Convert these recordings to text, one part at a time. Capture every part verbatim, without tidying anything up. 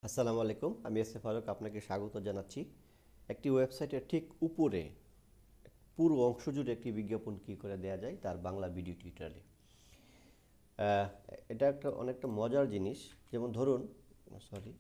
আসসালামু আলাইকুম, আমি এস এ ফারুক আপনাকে স্বাগত জানাচ্ছি। একটি ওয়েবসাইটের ঠিক উপরে পুরো অংশ জুড়ে একটি বিজ্ঞাপন কী করে দেওয়া যায় তার বাংলা ভিডিও টিউটোরিয়ালে। এটা একটা অনেকটা মজার জিনিস। যেমন ধরুন, সরি,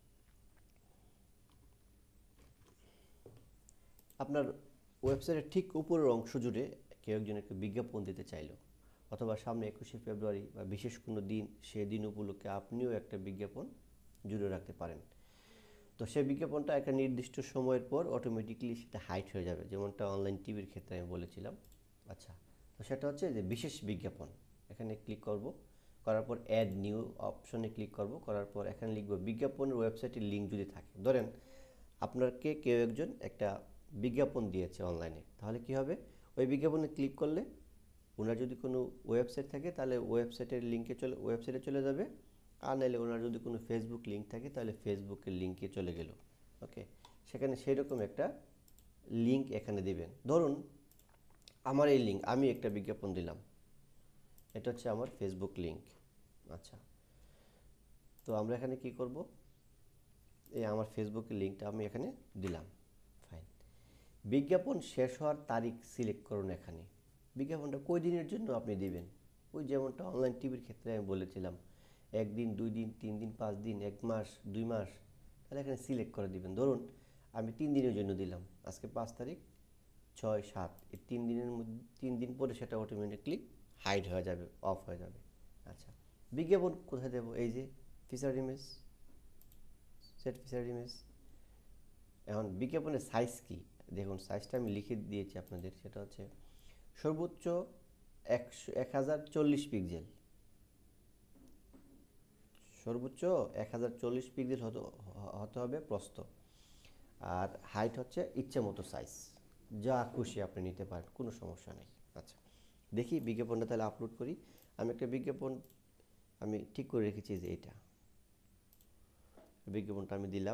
আপনার ওয়েবসাইটের ঠিক উপরের অংশ জুড়ে কেউ একজন একটা বিজ্ঞাপন দিতে চাইলো, অথবা সামনে একুশে ফেব্রুয়ারি বা বিশেষ কোনো দিন, সেই দিন উপলক্ষে আপনিও একটা বিজ্ঞাপন জুড়ে রাখতে পারেন। তো সেই বিজ্ঞাপনটা একটা নির্দিষ্ট সময়ের পর অটোমেটিকলি সেটা হাইড হয়ে যাবে, যেমনটা অনলাইন টিভির ক্ষেত্রে আমি বলেছিলাম। আচ্ছা, তো সেটা হচ্ছে যে বিশেষ বিজ্ঞাপন। এখানে ক্লিক করব, করার পর অ্যাড নিউ অপশনে ক্লিক করব, করার পর এখানে লিখব বিজ্ঞাপনের ওয়েবসাইটের লিঙ্ক যদি থাকে। ধরেন আপনাকে কেউ একজন একটা বিজ্ঞাপন দিয়েছে অনলাইনে, তাহলে কি হবে? ওই বিজ্ঞাপনে ক্লিক করলে ওনার যদি কোনো ওয়েবসাইট থাকে তাহলে ওয়েবসাইটের লিঙ্কে চলে ওয়েবসাইটে চলে যাবে, আর নাহলে ওনার যদি কোনো ফেসবুক লিঙ্ক থাকে তাহলে ফেসবুকের লিঙ্কে চলে গেল। ওকে, সেখানে সেই রকম একটা লিঙ্ক এখানে দিবেন। ধরুন আমার এই লিঙ্ক, আমি একটা বিজ্ঞাপন দিলাম, এটা হচ্ছে আমার ফেসবুক লিঙ্ক। আচ্ছা, তো আমরা এখানে কি করব? এই আমার ফেসবুকের লিঙ্কটা আমি এখানে দিলাম। ফাইন। বিজ্ঞাপন শেষ হওয়ার তারিখ সিলেক্ট করুন। এখানে বিজ্ঞাপনটা কয় দিনের জন্য আপনি দিবেন, ওই যেমনটা অনলাইন টিভির ক্ষেত্রে আমি বলেছিলাম, একদিন, দুই দিন, তিন দিন, পাঁচ দিন, এক মাস, দুই মাস, তাহলে এখানে সিলেক্ট করে দিবেন। ধরুন আমি তিন দিনের জন্য দিলাম, আজকে পাঁচ তারিখ, ছয় সাত, এই তিন দিনের মধ্যে তিন দিন পরে সেটা অটোমেটিকলি হাইড হয়ে যাবে, অফ হয়ে যাবে। আচ্ছা, বিজ্ঞাপন কোথায় দেবো? এই যে feature image, set feature image. এখন বিজ্ঞাপনের সাইজ কি দেখুন, সাইজটা আমি লিখে দিয়েছি আপনাদের, সেটা হচ্ছে সর্বোচ্চ একশো এক হাজার চল্লিশ পিক্সেল, সর্বোচ্চ এক হাজার চল্লিশ পিক্সেল হতে হতে হবে প্রস্থ, আর হাইট হচ্ছে ইচ্ছে মতো সাইজ, যা খুশি আপনি নিতে পারেন, কোনো সমস্যা নেই। আচ্ছা, দেখি বিজ্ঞাপনটা তাহলে আপলোড করি। আমি একটা বিজ্ঞাপন আমি ঠিক করে রেখেছি, যে এটা বিজ্ঞাপনটা আমি দিলাম,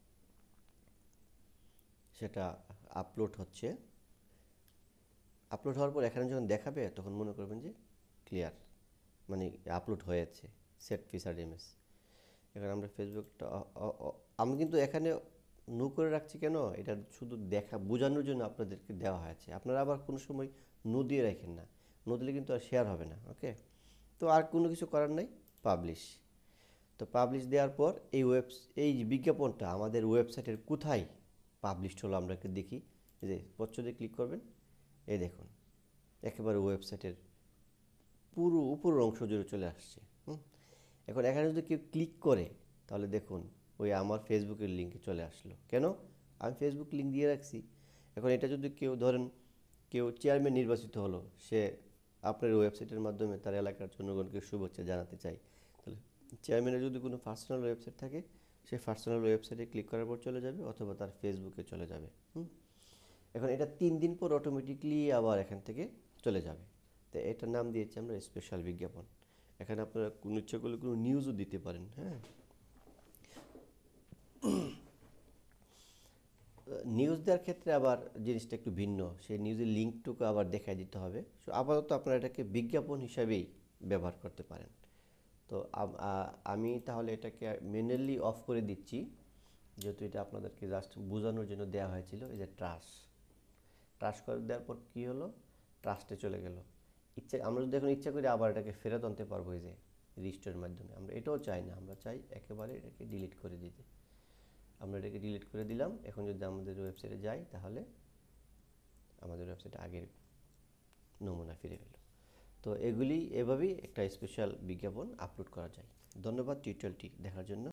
সেটা আপলোড হচ্ছে। আপলোড হওয়ার পর এখানে যখন দেখাবে তখন মনে করবেন যে ক্লিয়ার, মানে আপলোড হয়েছে, সেট ফিচার ইমেজ। এখানে আমরা ফেসবুকটা, আমি কিন্তু এখানে নো করে রাখছি কেন, এটা শুধু দেখা বোঝানোর জন্য আপনাদেরকে দেওয়া হয়েছে। আপনারা আবার কোনো সময় নো দিয়ে রাখেন না, নো দিলে কিন্তু আর শেয়ার হবে না। ওকে, তো আর কোনো কিছু করার নাই, পাবলিশ। তো পাবলিশ দেওয়ার পর এই ওয়েব এই বিজ্ঞাপনটা আমাদের ওয়েবসাইটের কোথায় পাবলিশ হলো আমরা একটু দেখি। এই যে প্রচ্ছদে ক্লিক করবেন, এই দেখুন একেবারে ওয়েবসাইটের পুরো উপরের অংশ জুড়ে চলে আসছে। হুম, এখন এখানে যদি কেউ ক্লিক করে তাহলে দেখুন ওই আমার ফেসবুকের লিঙ্কে চলে আসলো। কেন? আমি ফেসবুক লিঙ্ক দিয়ে রাখছি। এখন এটা যদি কেউ ধরেন কেউ চেয়ারম্যান নির্বাচিত হলো, সে আপনার ওয়েবসাইটের মাধ্যমে তার এলাকার জনগণকে শুভেচ্ছা জানাতে চাই, তাহলে চেয়ারম্যানের যদি কোনো পার্সোনাল ওয়েবসাইট থাকে, সেই পার্সোনাল ওয়েবসাইটে ক্লিক করার পর চলে যাবে, অথবা তার ফেসবুকে চলে যাবে। হুম, এখন এটা তিন দিন পর অটোমেটিকলি আবার এখান থেকে চলে যাবে। তো এটার নাম দিয়েছি আমরা স্পেশাল বিজ্ঞাপন। এখানে আপনারা কোনো ইচ্ছা করলে কোনো নিউজও দিতে পারেন। হ্যাঁ, নিউজ দেওয়ার ক্ষেত্রে আবার জিনিসটা একটু ভিন্ন, সেই নিউজের লিঙ্কটুকু আবার দেখাই দিতে হবে। সো আপাতত আপনারা এটাকে বিজ্ঞাপন হিসাবেই ব্যবহার করতে পারেন। তো আমি তাহলে এটাকে ম্যানুয়ালি অফ করে দিচ্ছি, যেহেতু এটা আপনাদেরকে জাস্ট বোঝানোর জন্য দেওয়া হয়েছিল। এই যে ট্রাশ, ট্রাশ করে দেওয়ার পর কী হলো, ট্রাস্টে চলে গেল। ইচ্ছা আমরা যদি এখন ইচ্ছা করি আবার এটাকে ফেরত আনতে পারবো, এই যে রিস্টোরের মাধ্যমে। আমরা এটাও চাই না, আমরা চাই একেবারে এটাকে ডিলিট করে দিতে। আমরা এটাকে ডিলিট করে দিলাম। এখন যদি আমাদের ওয়েবসাইটে যাই তাহলে আমাদের ওয়েবসাইটে আগের নমুনা ফিরে পেল। তো এগুলি এভাবেই একটা স্পেশাল বিজ্ঞাপন আপলোড করা যায়। ধন্যবাদ টিউটোরিয়ালটি দেখার জন্য।